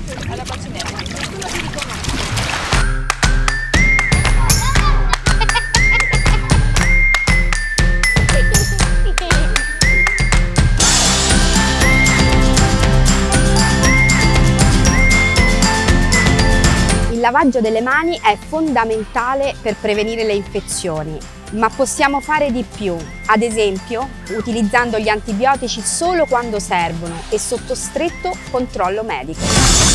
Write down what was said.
alla bacinella. Il lavaggio delle mani è fondamentale per prevenire le infezioni, ma possiamo fare di più, ad esempio utilizzando gli antibiotici solo quando servono e sotto stretto controllo medico.